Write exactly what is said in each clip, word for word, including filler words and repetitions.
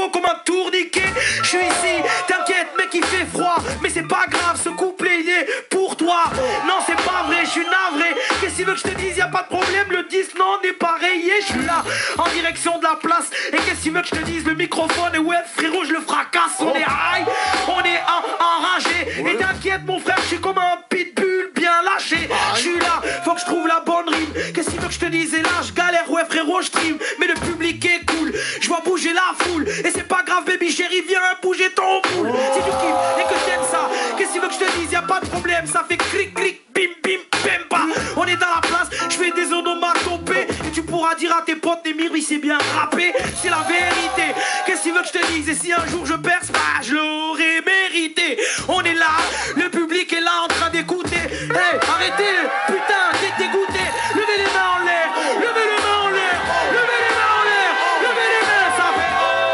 gros comme un tourniquet. Je suis ici, t'inquiète mec il fait froid, mais c'est pas grave, ce couplet il est pour toi. Non c'est pas vrai, je suis navré. Qu'est-ce que tu veux que je te dise, y a pas de problème, le disque non n'est pas rayé. Je suis là, en direction de la place. Et qu'est-ce que tu veux que je te dise, le microphone et ouais frérot je le fracasse. On est high, on est en, enragé. Et t'inquiète mon frère, je suis comme un pitbull bien lâché. Je suis là, faut que je trouve la bonne rime. Qu'est-ce que tu veux que je te dise, et là je galère, ouais frérot je trime. Mais le public est cool, je vois bouger la foule. Et c'est pas grave baby chérie, viens bouger ton boule. Si tu kiffes et que t'aimes ça, qu'est-ce que tu veux que je te dise, y a pas de problème. Ça fait cric cric, bim bim, bimba. On est dans la place, je fais des onomatopées. Et tu pourras dire à tes potes, Némir il s'est bien rappé. C'est la vérité, qu'est-ce que tu veux que je te dise. Et si un jour je perce, bah je l'aurais mérité. On est là, le public est là en train d'écouter. Hey, arrêtez, putain, t'es dégoûté. Levez les mains en l'air, levez les mains en l'air, levez les mains en l'air, levez les mains, ça fait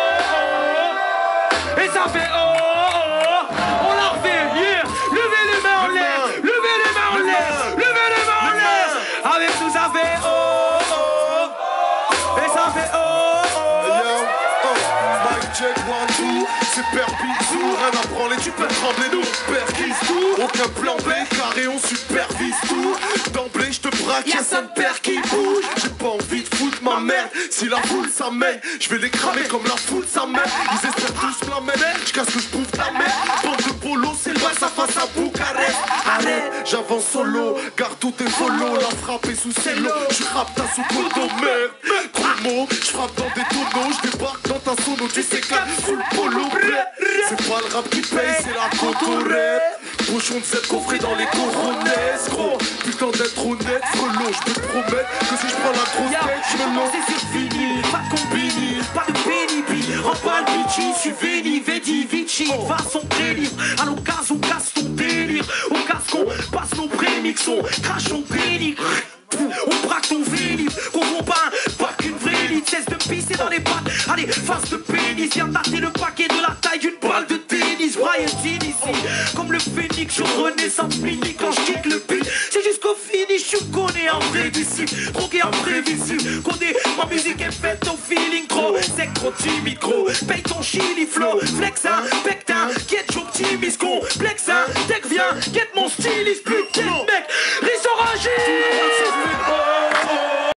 oh, oh, oh. Et ça fait oh, oh, oh. On la refait, yeah. Levez les mains en l'air, levez les mains en l'air, levez les mains en l'air. Avec tout ça fait oh, oh, oh. Et ça fait oh, oh, oh. Mic check, one, two, c'est perpissou. Rien à branler, tu peux trembler, nous perquise tout. Aucun plan B, carré, on supervise tout. D'emblée, je te braque, y'a ça de père qui bouge. J'ai pas envie de foutre ma merde. Si la foule s'amène, je vais les cramer comme la foule s'amène. Ils espèrent tous me la mettre, je casse que je bouffe ta mère. Bande de polo, c'est le face à face à Bucarest. Arrête, j'avance solo, garde tous tes follow. La frappe est sous cello, je rappe ta sous codo, merde. Trop de mots, je frappe dans des tonneaux, je débarque dans ta sono, tu sais qu'elle sous le polo. C'est pas le rap qui paye, c'est la cotorette. Pochon de cette coffret dans les coronesses, gros. Putain d'être honnête, frelot, je peux te promettre que si je prends la grosse tête, je me lance. C'est fini, pas de combini, pas de béni, Rampal Vichy, je suis Veni, Vedi, Vici. Va son délire, à l'occasion, on casse ton délire. Au casque, on passe nos prémixons, crache ton pénique. On braque ton vélib, comprends pas, pas qu'une vraie élite. Cesse de pisser dans les pattes, allez, face de pénis. Viens tâter le paquet de la taille d'une balle de tennis. Brian Dean ici, comme le phénix, je renais sans mini quand je kick le beat. C'est jusqu'au finish, je connais un vrai disciple. Drogué imprévisible, connais ma musique est faite au feeling. Trop sec, trop timide, gros. Paye ton chili flow, flex un, pectin, get j'optimise, complexe un. Tech viens, get mon styliste, putain mec, riz orangé.